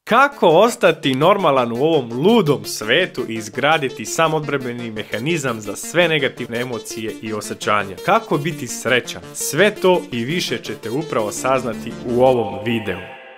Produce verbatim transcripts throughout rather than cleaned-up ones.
Kako ostati normalan u ovom ludom svetu i izgraditi samodbrambeni mehanizam za sve negativne emocije i osjećanja? Kako biti srećan? Sve to i više ćete upravo saznati u ovom videu.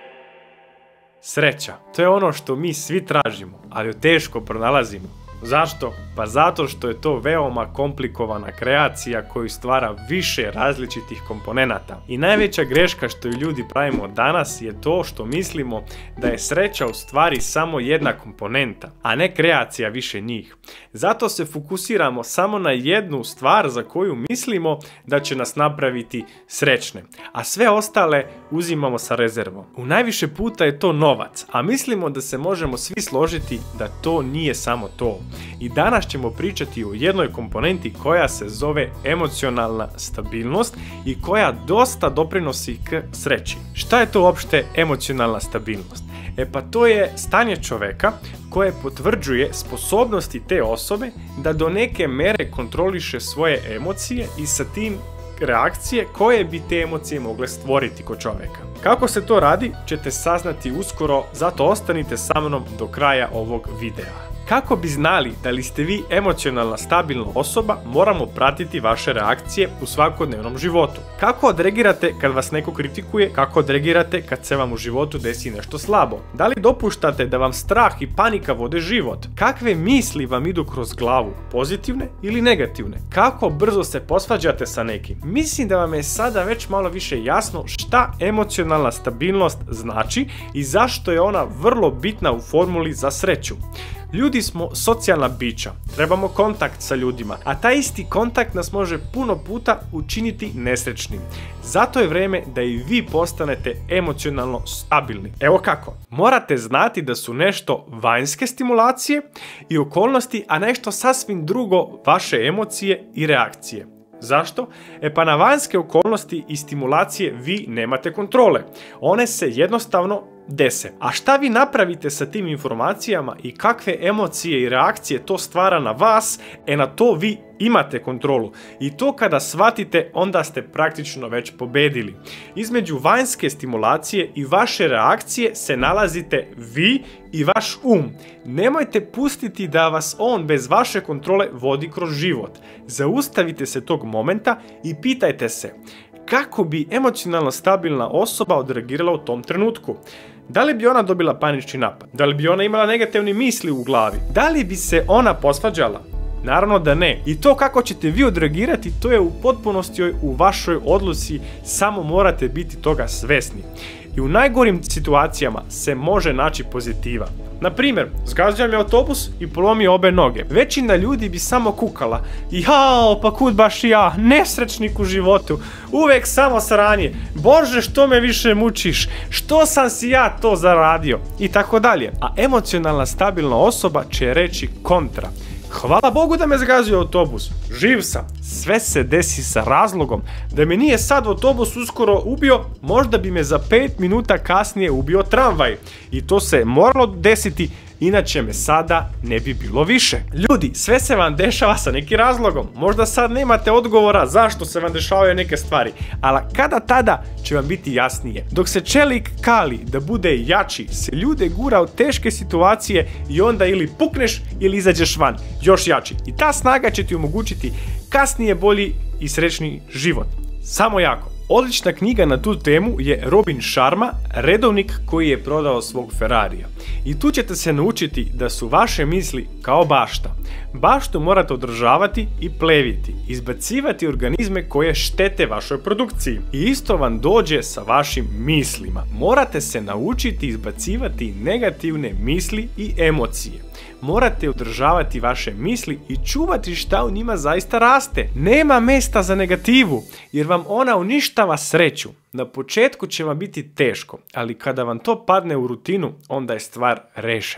Sreća, to je ono što mi svi tražimo, ali ju teško pronalazimo. Zašto? Pa zato što je to veoma komplikovana kreacija koju stvara više različitih komponenata. I najveća greška što ju ljudi pravimo danas je to što mislimo da je sreća u stvari samo jedna komponenta, a ne kreacija više njih. Zato se fokusiramo samo na jednu stvar za koju mislimo da će nas napraviti srećne, a sve ostale uzimamo sa rezervom. U najviše puta je to novac, a mislimo da se možemo svi složiti da to nije samo to. I danas ćemo pričati o jednoj komponenti koja se zove emocionalna stabilnost i koja dosta doprinosi k sreći. Šta je to uopšte emocionalna stabilnost? E pa to je stanje čoveka koje potvrđuje sposobnosti te osobe da do neke mere kontroliše svoje emocije i sa tim reakcije koje bi te emocije mogle stvoriti kod čoveka. Kako se to radi ćete saznati uskoro, zato ostanite sa mnom do kraja ovog videa. Kako bi znali da li ste vi emocionalna stabilna osoba, moramo pratiti vaše reakcije u svakodnevnom životu. Kako odreagirate kad vas neko kritikuje, kako odreagirate kad se vam u životu desi nešto slabo? Da li dopuštate da vam strah i panika vode život? Kakve misli vam idu kroz glavu, pozitivne ili negativne? Kako brzo se posvađate sa nekim? Mislim da vam je sada već malo više jasno šta emocionalna stabilnost znači i zašto je ona vrlo bitna u formuli za sreću. Ljudi smo socijalna bića, trebamo kontakt sa ljudima, a taj isti kontakt nas može puno puta učiniti nesrećnim. Zato je vrijeme da i vi postanete emocionalno stabilni. Evo kako. Morate znati da su nešto vanjske stimulacije i okolnosti, a nešto sasvim drugo vaše emocije i reakcije. Zašto? E pa na vanjske okolnosti i stimulacije vi nemate kontrole. One se jednostavno dese. A šta vi napravite sa tim informacijama i kakve emocije i reakcije to stvara na vas, e na to vi imate kontrolu. I to kada shvatite, onda ste praktično već pobedili. Između vanjske stimulacije i vaše reakcije se nalazite vi i vaš um. Nemojte pustiti da vas on bez vaše kontrole vodi kroz život. Zaustavite se tog momenta i pitajte se kako bi emocionalno stabilna osoba odreagirala u tom trenutku. Da li bi ona dobila panični napad? Da li bi ona imala negativne misli u glavi? Da li bi se ona posvađala? Naravno da ne. I to kako ćete vi odreagirati, to je u potpunosti u vašoj odluci, samo morate biti toga svesni. I u najgorim situacijama se može naći pozitiva. Na primjer, zgazio mi autobus i polomio obe noge. Većina ljudi bi samo kukala. Jao, pa kud baš ja, nesrećnik u životu, uvek samo sranje, Bože što me više mučiš, što sam si ja to zaradio, i tako dalje. A emocionalna stabilna osoba će reći kontra. Hvala Bogu da me zgazio autobus, živ sam, sve se desi sa razlogom. Da me nije sad autobus uskoro ubio, možda bi me za pet minuta kasnije ubio tramvaj. I to se moralo desiti, inače me sada ne bi bilo više. Ljudi, sve se vam dešava sa nekim razlogom. Možda sad nemate odgovora zašto se vam dešavaju neke stvari, ali kada tada će vam biti jasnije. Dok se čelik kali da bude jači, se ljude gura u teške situacije i onda ili pukneš ili izađeš van, još jači. I ta snaga će ti omogućiti kasnije bolji i srećni život. Samo jako. Odlična knjiga na tu temu je Robin Sharma, redovnik koji je prodao svog Ferrarija. I tu ćete se naučiti da su vaše misli kao bašta. Baštu morate održavati i pleviti, izbacivati organizme koje štete vašoj produkciji. I isto vam dođe sa vašim mislima. Morate se naučiti izbacivati negativne misli i emocije. Morate održavati vaše misli i čuvati šta u njima zaista raste. Nema mjesta za negativu, jer vam ona uništava sreću. Na početku će vam biti teško, ali kada vam to padne u rutinu, onda je stvar rešena.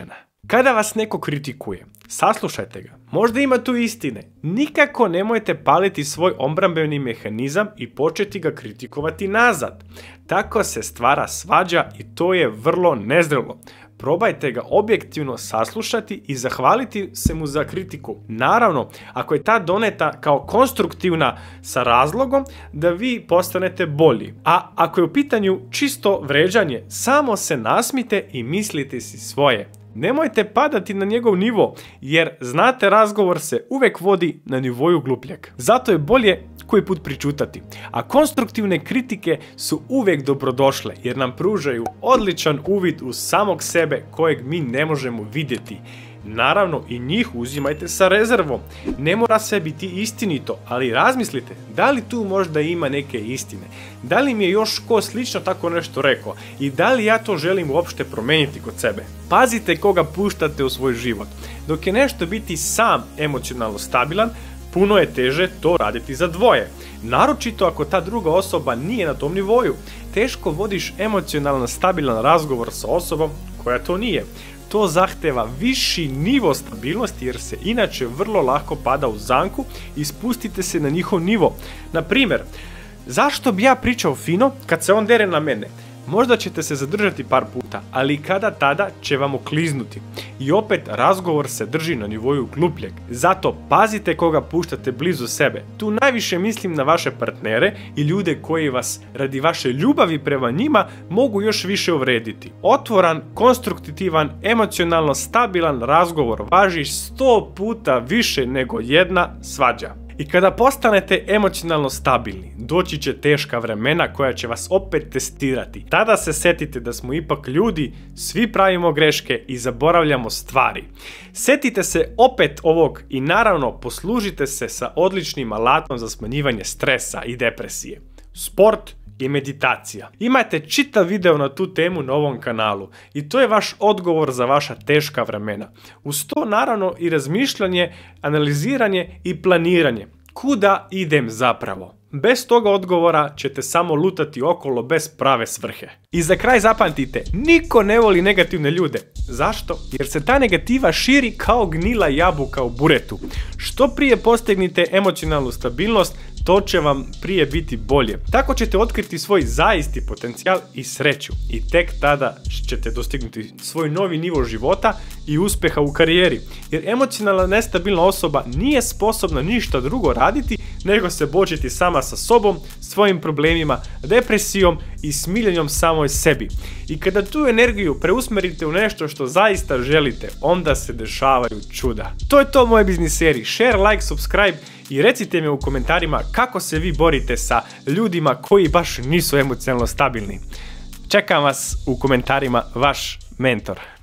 Kada vas neko kritikuje, saslušajte ga. Možda ima tu istine. Nikako nemojte paliti svoj obrambeni mehanizam i početi ga kritikovati nazad. Tako se stvara svađa i to je vrlo nezrelo. Probajte ga objektivno saslušati i zahvaliti se mu za kritiku. Naravno, ako je ta doneta kao konstruktivna sa razlogom da vi postanete bolji. A ako je u pitanju čisto vređanje, samo se nasmite i mislite si svoje. Nemojte padati na njegov nivo, jer znate, razgovor se uvek vodi na nivoju glupljeg. Zato je bolje koji put pričutati. A konstruktivne kritike su uvek dobrodošle, jer nam pružaju odličan uvid u samog sebe kojeg mi ne možemo vidjeti. Naravno, i njih uzimajte sa rezervom. Ne mora sve biti istinito, ali razmislite da li tu možda ima neke istine. Da li mi je još ko slično tako nešto rekao i da li ja to želim uopšte promeniti kod sebe. Pazite koga puštate u svoj život. Dok je nešto biti sam emocionalno stabilan, puno je teže to raditi za dvoje. Naročito ako ta druga osoba nije na tom nivoju. Teško vodiš emocionalno stabilan razgovor sa osobom koja to nije. To zahteva viši nivo stabilnosti jer se inače vrlo lako pada u zamku i spustite se na njihov nivo. Na primjer, zašto bi ja pričao fino kad se on dere na mene? Možda ćete se zadržati par puta, ali kada tada će vam okliznuti. I opet razgovor se drži na nivoju glupljeg. Zato pazite koga puštate blizu sebe. Tu najviše mislim na vaše partnere i ljude koji vas radi vaše ljubavi prema njima mogu još više uvrediti. Otvoran, konstruktivan, emocionalno stabilan razgovor važi sto puta više nego jedna svađa. I kada postanete emocionalno stabilni, doći će teška vremena koja će vas opet testirati. Tada se setite da smo ipak ljudi, svi pravimo greške i zaboravljamo stvari. Setite se opet ovog i naravno poslužite se sa odličnim alatom za smanjivanje stresa i depresije. Sport i meditacija. Imate čitav video na tu temu na ovom kanalu i to je vaš odgovor za vaša teška vremena. Uz to naravno i razmišljanje, analiziranje i planiranje. Kuda idem zapravo? Bez toga odgovora ćete samo lutati okolo bez prave svrhe. I za kraj zapamtite, niko ne voli negativne ljude. Zašto? Jer se ta negativa širi kao gnila jabuka u buretu. Što prije postignite emocionalnu stabilnost, to će vam prije biti bolje. Tako ćete otkriti svoj zaisti potencijal i sreću. I tek tada ćete dostignuti svoj novi nivo života i uspjeha u karijeri. Jer emocionalna nestabilna osoba nije sposobna ništa drugo raditi nego se bočiti sama sa sobom, svojim problemima, depresijom i smiljenjom samoj sebi. I kada tu energiju preusmerite u nešto što zaista želite, onda se dešavaju čuda. To je to u mojoj biznis seriji. Share, like, subscribe i recite mi u komentarima kako se vi borite sa ljudima koji baš nisu emocionalno stabilni. Čekam vas u komentarima, vaš mentor.